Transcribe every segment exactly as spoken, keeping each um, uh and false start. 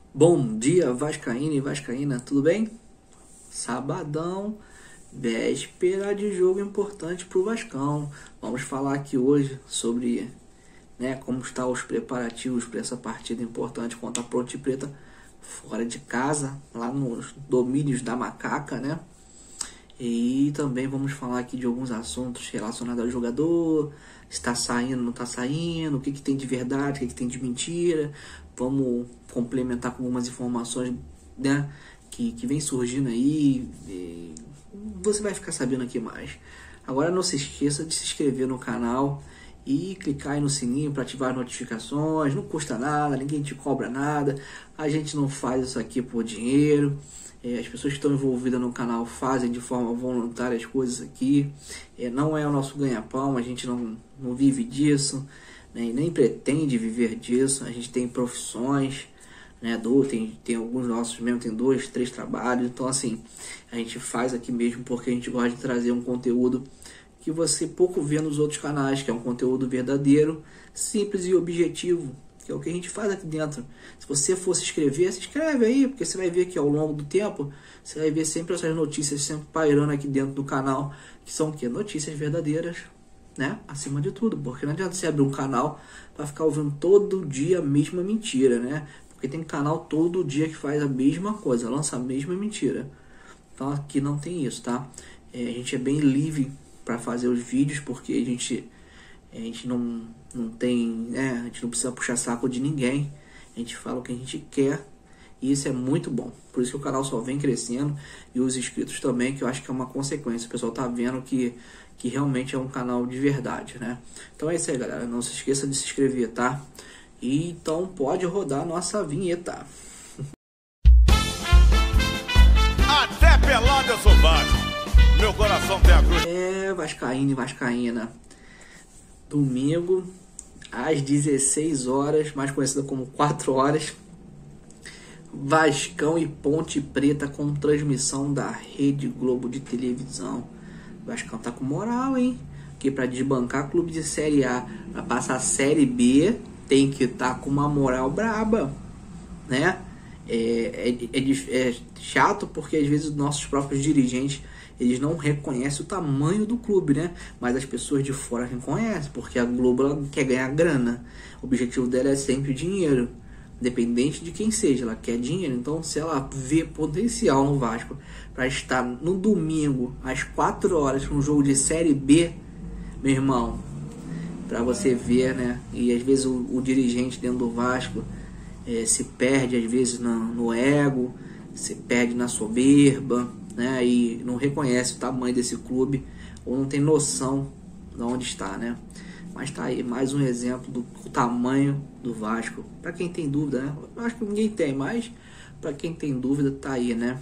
Bom dia, vascaíno e vascaína, tudo bem? Sabadão, véspera de jogo importante para o Vascão. Vamos falar aqui hoje sobre, né, como estão os preparativos para essa partida importante contra a Ponte Preta fora de casa, lá nos domínios da Macaca, né? E também vamos falar aqui de alguns assuntos relacionados ao jogador, se está saindo, não está saindo, o que, que tem de verdade, o que, que tem de mentira. Vamos complementar com algumas informações, né, que, que vem surgindo aí. E você vai ficar sabendo aqui mais. Agora não se esqueça de se inscrever no canal e clicar aí no sininho para ativar as notificações. Não custa nada, ninguém te cobra nada. A gente não faz isso aqui por dinheiro. É, as pessoas que estão envolvidas no canal fazem de forma voluntária as coisas aqui. É, não é o nosso ganha-pão, a gente não, não vive disso, né, nem pretende viver disso. A gente tem profissões, né, do, tem, tem alguns nossos mesmo, tem dois, três trabalhos. Então assim, a gente faz aqui mesmo porque a gente gosta de trazer um conteúdo que você pouco vê nos outros canais, que é um conteúdo verdadeiro, simples e objetivo, que é o que a gente faz aqui dentro. Se você for se inscrever, se inscreve aí, porque você vai ver que ao longo do tempo, você vai ver sempre essas notícias sempre pairando aqui dentro do canal, que são o quê? Notícias verdadeiras, né? Acima de tudo, porque não adianta você abrir um canal para ficar ouvindo todo dia a mesma mentira, né? Porque tem canal todo dia que faz a mesma coisa, lança a mesma mentira. Então aqui não tem isso, tá? É, a gente é bem livre para fazer os vídeos, porque a gente, a gente não, não tem, né? A gente não precisa puxar saco de ninguém. A gente fala o que a gente quer e isso é muito bom. Por isso que o canal só vem crescendo e os inscritos também, que eu acho que é uma consequência. O pessoal tá vendo que, que realmente é um canal de verdade, né? Então é isso aí, galera. Não se esqueça de se inscrever, tá? E então pode rodar a nossa vinheta. Até pelado eu sou Vasco. Meu coração tem a cruz. É, vascaíno e vascaína. Domingo, às dezesseis horas, mais conhecida como quatro horas. Vascão e Ponte Preta com transmissão da Rede Globo de televisão. O Vascão tá com moral, hein? Porque para desbancar clube de Série A, para passar a Série B, tem que estar tá com uma moral braba, né? É, é, é, é chato porque às vezes os nossos próprios dirigentes, eles não reconhecem o tamanho do clube, né? Mas as pessoas de fora reconhecem, porque a Globo ela quer ganhar grana. O objetivo dela é sempre dinheiro, independente de quem seja, ela quer dinheiro. Então, se ela vê potencial no Vasco para estar no domingo às quatro horas com um jogo de Série B, meu irmão, para você ver, né? E às vezes o, o dirigente dentro do Vasco é, se perde às vezes no, no ego, se perde na soberba, né? E não reconhece o tamanho desse clube ou não tem noção de onde está, né? Mas tá aí mais um exemplo do tamanho do Vasco. Para quem tem dúvida, né? Eu acho que ninguém tem, mas para quem tem dúvida tá aí, né?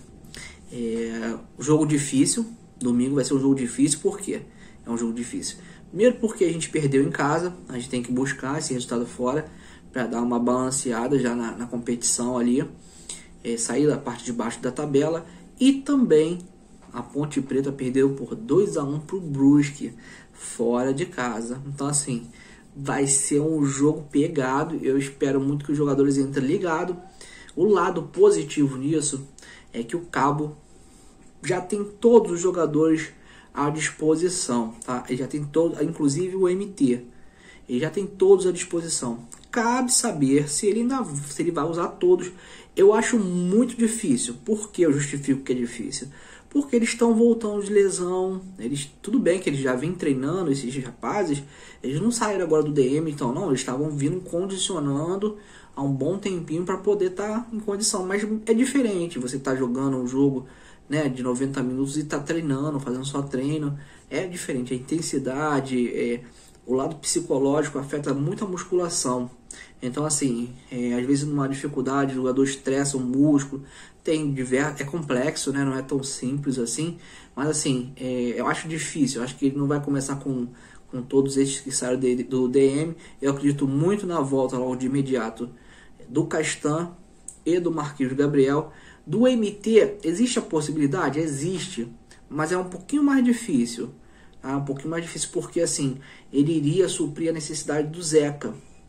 É, jogo difícil, domingo vai ser um jogo difícil, por quê? É um jogo difícil. Primeiro porque a gente perdeu em casa, a gente tem que buscar esse resultado fora para dar uma balanceada já na, na competição ali, é, sair da parte de baixo da tabela. E também a Ponte Preta perdeu por dois a um para o Brusque, fora de casa. Então assim, vai ser um jogo pegado. Eu espero muito que os jogadores entrem ligados. O lado positivo nisso é que o Cabo já tem todos os jogadores à disposição, tá? Ele já tem todo, inclusive o M T. Ele já tem todos à disposição. Cabe saber se ele ainda se ele vai usar todos. Eu acho muito difícil. Por que eu justifico que é difícil? Porque eles estão voltando de lesão. Eles, tudo bem que eles já vêm treinando, esses rapazes. Eles não saíram agora do D M, então não. Eles estavam vindo condicionando há um bom tempinho para poder estar tá em condição. Mas é diferente você tá jogando um jogo, né, de noventa minutos e tá treinando, fazendo só treino. É diferente. A intensidade, é, o lado psicológico afeta muito a musculação. Então assim, é, às vezes numa dificuldade, o jogador estressa o músculo, tem diversos, é complexo, né? Não é tão simples assim, mas assim, é, eu acho difícil, eu acho que ele não vai começar com, com todos esses que saíram de, do D M. Eu acredito muito na volta logo de imediato do Castan e do Marquinhos Gabriel. Do M T, existe a possibilidade? Existe, mas é um pouquinho mais difícil, tá? Um pouquinho mais difícil porque assim, ele iria suprir a necessidade do Zeca.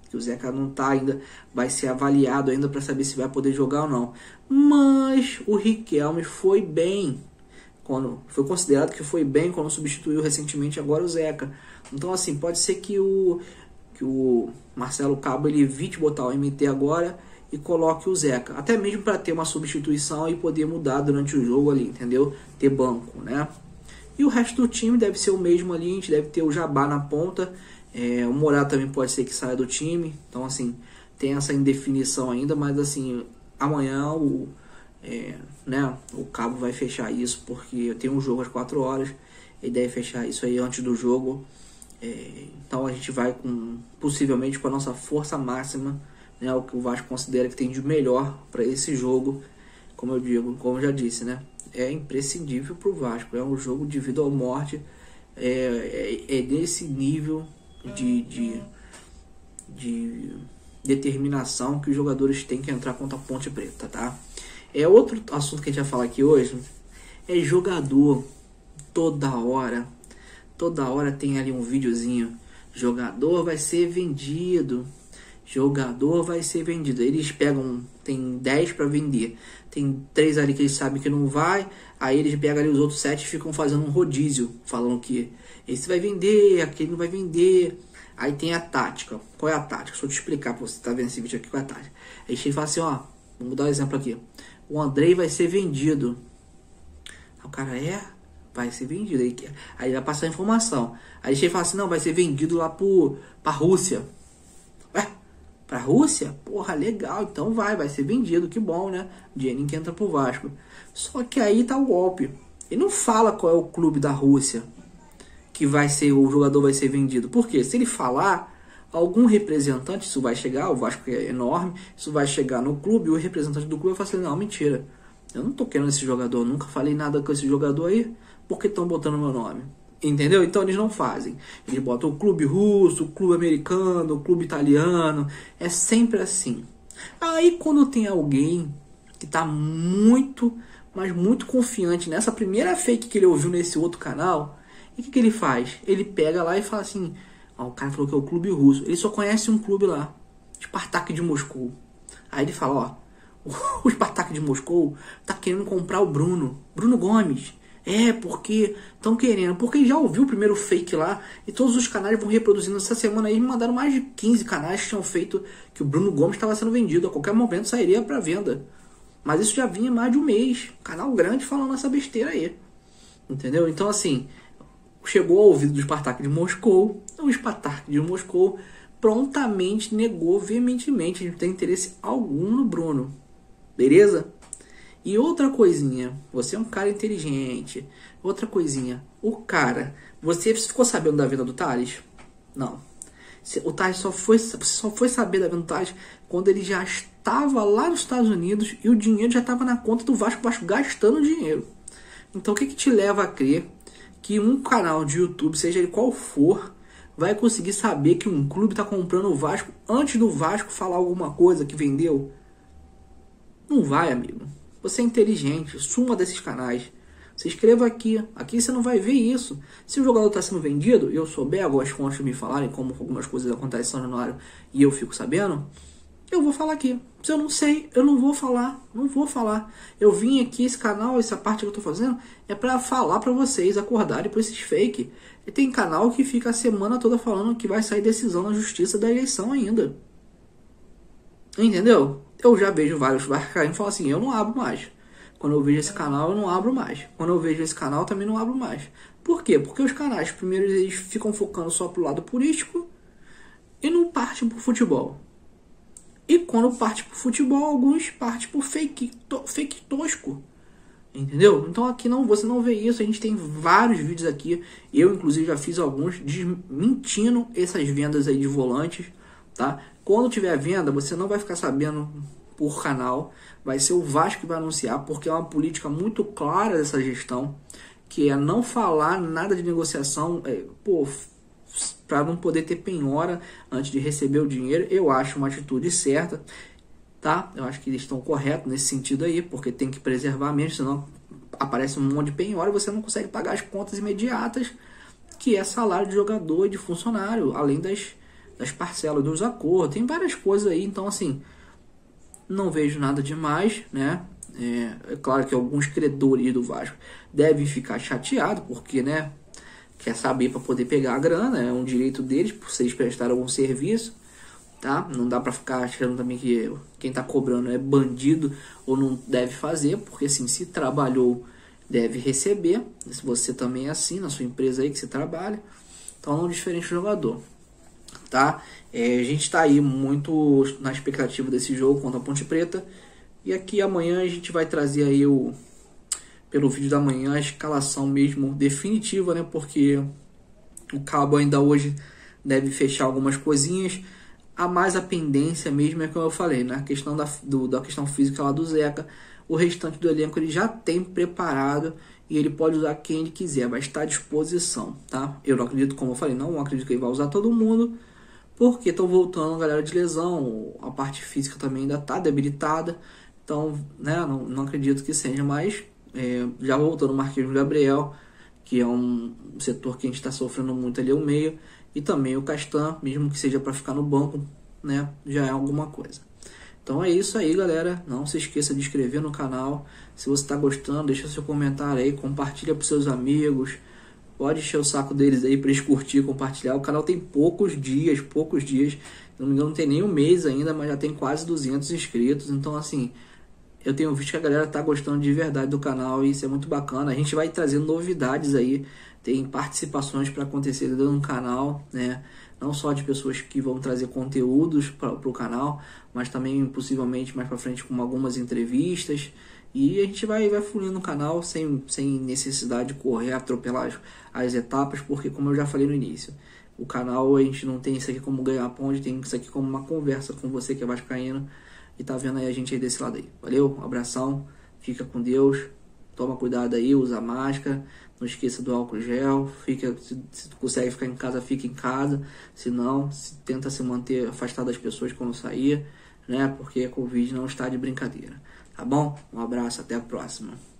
que o Zeca não tá ainda, vai ser avaliado ainda para saber se vai poder jogar ou não. Mas o Riquelme foi bem, quando foi considerado que foi bem quando substituiu recentemente agora o Zeca. Então assim, pode ser que o, que o Marcelo Cabo ele evite botar o M T agora e coloque o Zeca, até mesmo para ter uma substituição e poder mudar durante o jogo ali, entendeu? Ter banco, né? E o resto do time deve ser o mesmo ali, a gente deve ter o Jabá na ponta, é, o Morata também pode ser que saia do time, então assim, tem essa indefinição ainda, mas assim, amanhã o, é, né, o Cabo vai fechar isso, porque tem um jogo às quatro horas, ele deve fechar isso aí antes do jogo, é, então a gente vai com, possivelmente com a nossa força máxima, né, o que o Vasco considera que tem de melhor para esse jogo, como eu digo, como eu já disse, né? É imprescindível para o Vasco, é um jogo de vida ou morte, é, é, é desse nível de, de, de determinação que os jogadores têm que entrar contra a Ponte Preta, tá? É outro assunto que a gente vai falar aqui hoje, é jogador, toda hora, toda hora tem ali um videozinho, jogador vai ser vendido, jogador vai ser vendido. Eles pegam, tem dez para vender, tem três ali que eles sabem que não vai, aí eles pegam ali os outros sete e ficam fazendo um rodízio, falando que esse vai vender, aquele não vai vender. Aí tem a tática. Qual é a tática? Deixa eu te explicar para você que tá vendo esse vídeo aqui, qual é a tática. Aí chega e fala assim, ó, vamos dar um exemplo aqui. O Andrei vai ser vendido. Aí o cara é, vai ser vendido. Aí, aí vai passar a informação. Aí chega e fala assim, não, vai ser vendido lá pro, pra Rússia. Ué? Pra Rússia? Porra, legal, então vai, vai ser vendido, que bom, né? Dinheiro que entra pro Vasco. Só que aí tá o golpe. Ele não fala qual é o clube da Rússia que vai ser, o jogador vai ser vendido. Por quê? Se ele falar, algum representante, isso vai chegar, o Vasco é enorme, isso vai chegar no clube, e o representante do clube vai falar assim, não, mentira, eu não tô querendo esse jogador, nunca falei nada com esse jogador aí, por que estão botando meu nome? Entendeu? Então eles não fazem. Eles botam o clube russo, o clube americano, o clube italiano. É sempre assim. Aí quando tem alguém que tá muito, mas muito confiante nessa primeira fake que ele ouviu nesse outro canal, e o que, que ele faz? Ele pega lá e fala assim, ó, o cara falou que é o clube russo. Ele só conhece um clube lá, Spartak de Moscou. Aí ele fala, ó, o Spartak de Moscou tá querendo comprar o Bruno, Bruno Gomes. É, porque estão querendo, porque já ouviu o primeiro fake lá, e todos os canais vão reproduzindo. Essa semana aí me mandaram mais de quinze canais que tinham feito que o Bruno Gomes estava sendo vendido, a qualquer momento sairia para venda. Mas isso já vinha mais de um mês, canal grande falando essa besteira aí, entendeu? Então assim, chegou ao ouvido do Spartak de Moscou, o Spartak de Moscou prontamente negou veementemente, não tem interesse algum no Bruno, beleza? E outra coisinha, você é um cara inteligente. Outra coisinha, o cara, você ficou sabendo da venda do Thales? Não. O Thales só foi, só foi saber da venda do Thales quando ele já estava lá nos Estados Unidos e o dinheiro já estava na conta do Vasco, o Vasco gastando dinheiro. Então o que, que te leva a crer que um canal de YouTube, seja ele qual for, vai conseguir saber que um clube está comprando o Vasco antes do Vasco falar alguma coisa que vendeu? Não vai, amigo. Você é inteligente, suma desses canais. Se inscreva aqui. Aqui você não vai ver isso. Se o jogador está sendo vendido, e eu souber, algumas fontes me falarem como algumas coisas acontecem em São Januário e eu fico sabendo, eu vou falar aqui. Se eu não sei, eu não vou falar. Não vou falar. Eu vim aqui, esse canal, essa parte que eu estou fazendo, é para falar para vocês acordarem por esses fake. E tem canal que fica a semana toda falando que vai sair decisão na justiça da eleição ainda. Entendeu? Eu já vejo vários vascaínos falam assim, eu não abro mais. Quando eu vejo esse canal, eu não abro mais. Quando eu vejo esse canal, também não abro mais. Por quê? Porque os canais, primeiro, eles ficam focando só pro lado político e não partem pro futebol. E quando parte pro futebol, alguns partem pro fake, to, fake tosco. Entendeu? Então aqui não, você não vê isso. A gente tem vários vídeos aqui. Eu, inclusive, já fiz alguns desmentindo essas vendas aí de volantes, tá? Quando tiver venda, você não vai ficar sabendo por canal, vai ser o Vasco que vai anunciar, porque é uma política muito clara dessa gestão, que é não falar nada de negociação, é, pô, para não poder ter penhora antes de receber o dinheiro. Eu acho uma atitude certa, tá? Eu acho que eles estão corretos nesse sentido aí, porque tem que preservar mesmo, senão aparece um monte de penhora e você não consegue pagar as contas imediatas, que é salário de jogador e de funcionário, além das das parcelas dos acordos, tem várias coisas aí, então assim, não vejo nada demais, né? É, é claro que alguns credores do Vasco devem ficar chateados, porque, né, quer saber para poder pegar a grana, é um direito deles, por vocês prestarem algum serviço, tá? Não dá para ficar achando também que quem tá cobrando é bandido ou não deve fazer, porque assim, se trabalhou, deve receber. Se você também é assim, na sua empresa aí que você trabalha, então não diferente do jogador, tá? É, a gente está aí muito na expectativa desse jogo contra a Ponte Preta, e aqui amanhã a gente vai trazer aí o, pelo vídeo da manhã, a escalação mesmo definitiva, né? Porque o Cabo ainda hoje deve fechar algumas coisinhas, a mais a pendência mesmo é como eu falei, na questão da, do, da questão física lá do Zeca. O restante do elenco ele já tem preparado e ele pode usar quem ele quiser, vai estar à disposição, tá? Eu não acredito, como eu falei, não acredito que ele vai usar todo mundo, porque estão voltando a galera de lesão, a parte física também ainda está debilitada, então, né, não, não acredito que seja mais. É, já voltando o Marquinhos Gabriel, que é um setor que a gente está sofrendo muito ali, o meio, e também o Castan, mesmo que seja para ficar no banco, né, já é alguma coisa. Então é isso aí, galera. Não se esqueça de inscrever no canal. Se você está gostando, deixa seu comentário aí, compartilha para seus amigos. Pode encher o saco deles aí para eles curtir, compartilhar. O canal tem poucos dias, poucos dias. Se não me engano, não tem nem um mês ainda, mas já tem quase duzentos inscritos. Então, assim, eu tenho visto que a galera tá gostando de verdade do canal e isso é muito bacana. A gente vai trazendo novidades aí. Tem participações para acontecer dentro do canal, né? Não só de pessoas que vão trazer conteúdos para o canal, mas também possivelmente mais para frente com algumas entrevistas. E a gente vai, vai fluindo no canal sem, sem necessidade de correr, atropelar as, as etapas, porque como eu já falei no início, o canal a gente não tem isso aqui como ganhar ponte, tem isso aqui como uma conversa com você que é vascaíno e tá vendo aí a gente aí desse lado aí. Valeu, um abração, fica com Deus, toma cuidado aí, usa máscara, não esqueça do álcool gel, fica, se, se consegue ficar em casa, fica em casa, se não, se, tenta se manter afastado das pessoas quando sair, né, porque a Covid não está de brincadeira. Tá bom? Um abraço, até a próxima.